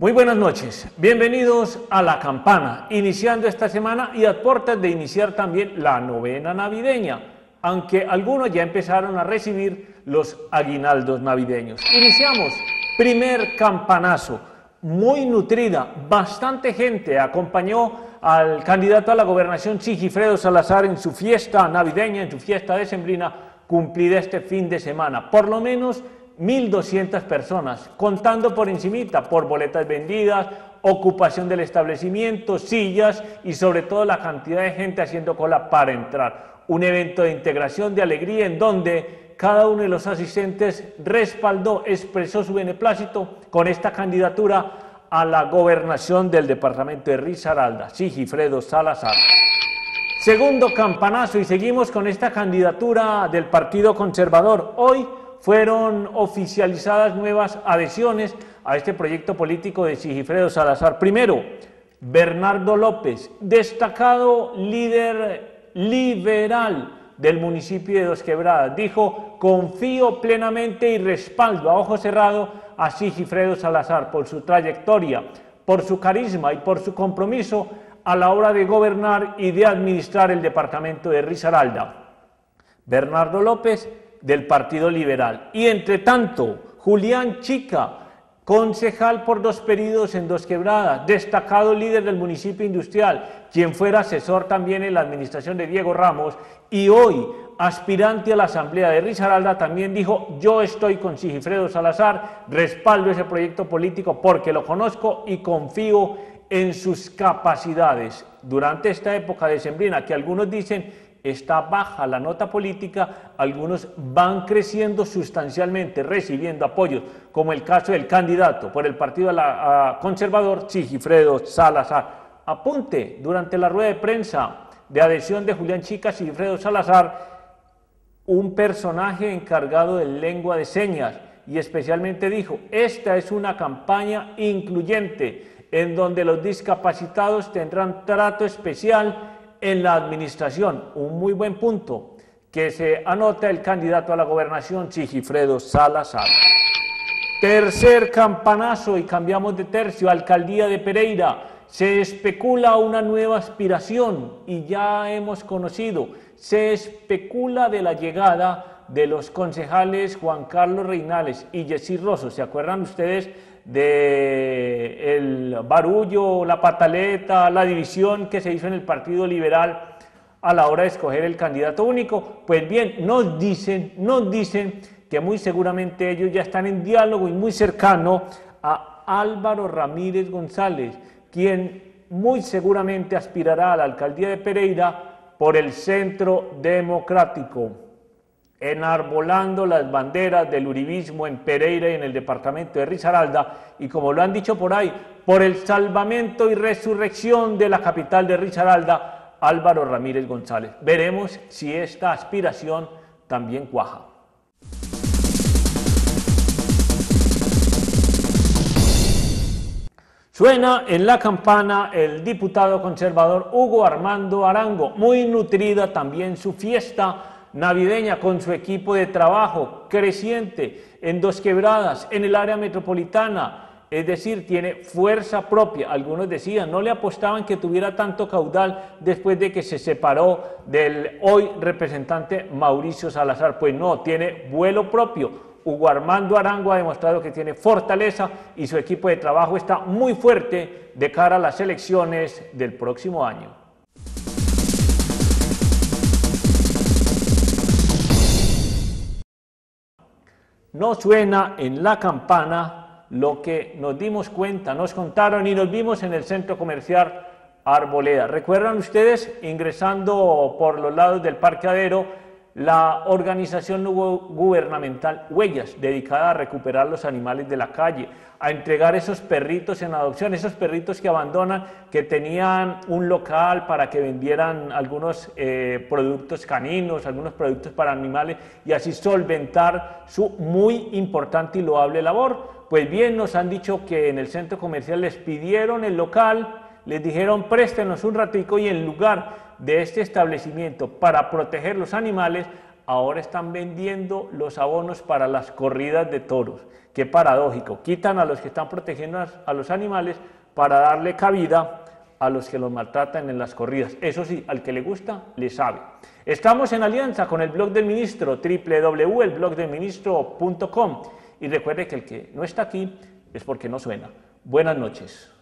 Muy buenas noches, bienvenidos a La Campana, iniciando esta semana y a puertas de iniciar también la novena navideña, aunque algunos ya empezaron a recibir los aguinaldos navideños. Iniciamos, primer campanazo, muy nutrida, bastante gente acompañó al candidato a la gobernación Sigifredo Salazar en su fiesta navideña, en su fiesta decembrina, cumplida este fin de semana, por lo menos 1.200 personas, contando por encimita, por boletas vendidas, ocupación del establecimiento, sillas y sobre todo la cantidad de gente haciendo cola para entrar. Un evento de integración, de alegría, en donde cada uno de los asistentes respaldó, expresó su beneplácito con esta candidatura a la gobernación del departamento de Risaralda, Sigifredo Salazar. Segundo campanazo y seguimos con esta candidatura del Partido Conservador. Hoy fueron oficializadas nuevas adhesiones a este proyecto político de Sigifredo Salazar. Primero, Bernardo López, destacado líder liberal del municipio de Dos Quebradas, dijo: confío plenamente y respaldo a ojo cerrado a Sigifredo Salazar por su trayectoria, por su carisma y por su compromiso a la hora de gobernar y de administrar el departamento de Risaralda. Bernardo López, del Partido Liberal. Y entre tanto, Julián Chica, concejal por 2 períodos en Dos Quebradas, destacado líder del municipio industrial, quien fuera asesor también en la administración de Diego Ramos y hoy aspirante a la asamblea de Risaralda, también dijo: yo estoy con Sigifredo Salazar, respaldo ese proyecto político porque lo conozco y confío en sus capacidades. Durante esta época decembrina, que algunos dicen está baja la nota política, algunos van creciendo sustancialmente, recibiendo apoyos, como el caso del candidato por el Partido Conservador, Sigifredo Salazar. Apunte, durante la rueda de prensa de adhesión de Julián Chica, Sigifredo Salazar, un personaje encargado de lengua de señas, y especialmente dijo: esta es una campaña incluyente, en donde los discapacitados tendrán trato especial en la administración. Un muy buen punto que se anota el candidato a la gobernación, Sigifredo Salazar. Tercer campanazo y cambiamos de tercio, alcaldía de Pereira. Se especula una nueva aspiración y ya hemos conocido, se especula de la llegada de los concejales Juan Carlos Reinales y Yesir Rosso. ¿Se acuerdan ustedes de el barullo, la pataleta, la división que se hizo en el Partido Liberal a la hora de escoger el candidato único? Pues bien, nos dicen que muy seguramente ellos ya están en diálogo y muy cercano a Álvaro Ramírez González, quien muy seguramente aspirará a la alcaldía de Pereira por el Centro Democrático, enarbolando las banderas del uribismo en Pereira y en el departamento de Risaralda, y como lo han dicho por ahí, por el salvamento y resurrección de la capital de Risaralda, Álvaro Ramírez González. Veremos si esta aspiración también cuaja. Suena en la campana el diputado conservador Hugo Armando Arango, muy nutrida también su fiesta navideña con su equipo de trabajo creciente en Dos Quebradas, en el área metropolitana, es decir, tiene fuerza propia. Algunos decían, no le apostaban que tuviera tanto caudal después de que se separó del hoy representante Mauricio Salazar. Pues no, tiene vuelo propio. Hugo Armando Arango ha demostrado que tiene fortaleza y su equipo de trabajo está muy fuerte de cara a las elecciones del próximo año. No suena en la campana lo que nos dimos cuenta, nos contaron y nos vimos en el centro comercial Arboleda. ¿Recuerdan ustedes, ingresando por los lados del parqueadero, la organización gubernamental Huellas, dedicada a recuperar los animales de la calle, a entregar esos perritos en adopción, esos perritos que abandonan, que tenían un local para que vendieran algunos productos caninos, algunos productos para animales, y así solventar su muy importante y loable labor? Pues bien, nos han dicho que en el centro comercial les pidieron el local, les dijeron préstenos un ratico, y en lugar de este establecimiento para proteger los animales, ahora están vendiendo los abonos para las corridas de toros. Qué paradójico, quitan a los que están protegiendo a los animales para darle cabida a los que los maltratan en las corridas. Eso sí, al que le gusta, le sabe. Estamos en alianza con el blog del ministro, www.elblogdelministro.com, y recuerde que el que no está aquí es porque no suena. Buenas noches.